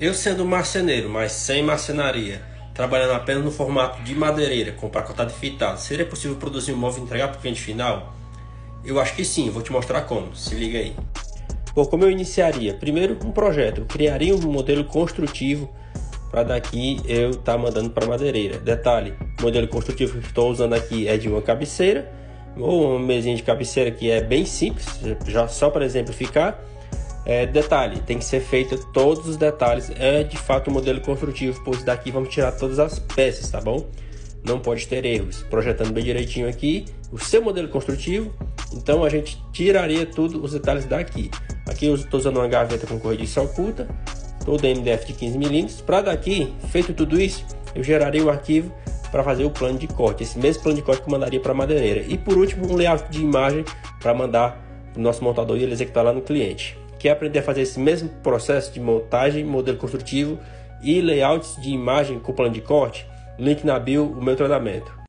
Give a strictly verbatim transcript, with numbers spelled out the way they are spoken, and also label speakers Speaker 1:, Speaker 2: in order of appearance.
Speaker 1: Eu sendo marceneiro, mas sem marcenaria, trabalhando apenas no formato de madeireira, com pacotado e fitado, seria possível produzir um móvel e entregar para o cliente final? Eu acho que sim, vou te mostrar como, se liga aí. Bom, como eu iniciaria? Primeiro um projeto, eu criaria um modelo construtivo para daqui eu estar tá mandando para madeireira. Detalhe, o modelo construtivo que estou usando aqui é de uma cabeceira, ou uma mesinha de cabeceira que é bem simples, já só para exemplificar. É, detalhe, tem que ser feito todos os detalhes, é de fato um modelo construtivo, pois daqui vamos tirar todas as peças, tá bom? Não pode ter erros. Projetando bem direitinho aqui o seu modelo construtivo, então a gente tiraria tudo os detalhes daqui. Aqui eu estou usando uma gaveta com corrediça oculta, todo M D F de quinze milímetros. Para daqui, feito tudo isso, eu geraria um arquivo para fazer o plano de corte, esse mesmo plano de corte que eu mandaria para a madeireira. E por último, um layout de imagem para mandar o nosso montador e ele executar lá no cliente. Quer aprender a fazer esse mesmo processo de montagem, modelo construtivo e layouts de imagem com plano de corte? Link na bio, o meu treinamento.